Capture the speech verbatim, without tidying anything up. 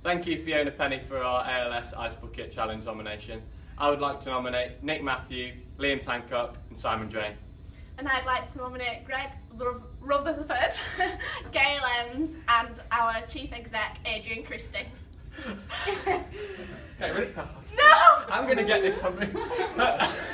Thank you, Fiona Penny, for our A L S Ice Bucket Challenge nomination. I would like to nominate Nick Matthew, Liam Tancock and Simon Drane. And I'd like to nominate Greg Rutherford, Gail Emms and our Chief Exec, Adrian Christy. Okay, ready? No! I'm going to get this something.